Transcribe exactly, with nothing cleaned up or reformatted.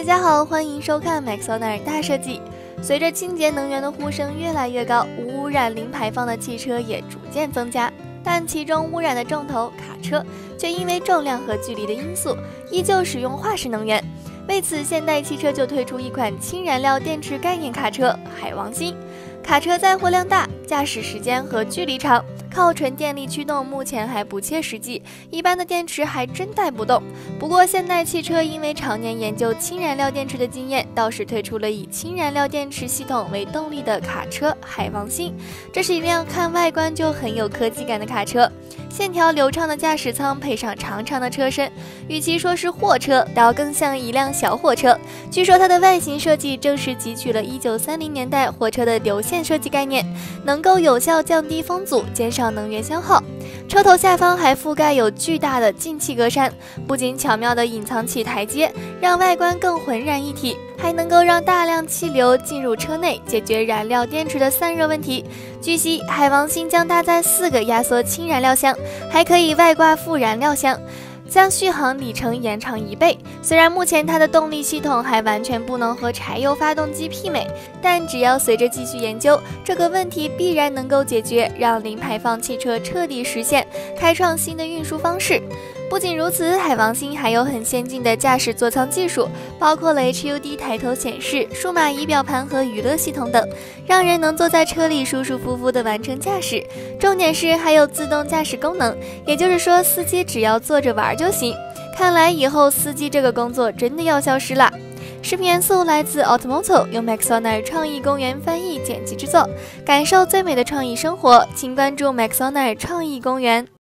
家好，欢迎收看 Maxonar 大设计。随着清洁能源的呼声越来越高，无污染零排放的汽车也逐渐增加，但其中污染的重头卡车却因为重量和距离的因素，依旧使用化石能源。为此，现代汽车就推出一款氢燃料电池概念卡车海王星。卡车载货量大，驾驶时间和距离长，靠纯电力驱动目前还不切实际，一般的电池还真带不动。不过现代汽车因为常年研究氢燃料电池的经验，倒是推出了以氢燃料电池系统为动力的卡车海王星。这是一辆看外观就很有科技感的卡车，线条流畅的驾驶舱配上长长的车身，与其说是货车，倒更像一辆小火车。据说它的外形设计正是汲取了一九三零年代火车的流线设计概念，能够有效降低风阻，减少能源消耗。车头下方还覆盖有巨大的进气格栅，不仅巧妙地隐藏起台阶，让外观更浑然一体，还能够让大量气流进入车内，解决燃料电池的散热问题。据悉，海王星将搭载四个压缩氢燃料箱，还可以外挂副燃料箱，将续航里程延长一倍。虽然目前它的动力系统还完全不能和柴油发动机媲美，但只要随着继续研究，这个问题必然能够解决，让零排放汽车彻底实现，开创新的运输方式。不仅如此，海王星还有很先进的驾驶座舱技术，包括了 H U D 抬头显示、数码仪表盘和娱乐系统等，让人能坐在车里舒舒服服地完成驾驶。重点是还有自动驾驶功能，也就是说司机只要坐着玩就行。看来以后司机这个工作真的要消失了。视频元素来自 Automoto， 由 Maxonar 创意公园翻译剪辑制作。感受最美的创意生活，请关注 Maxonar 创意公园。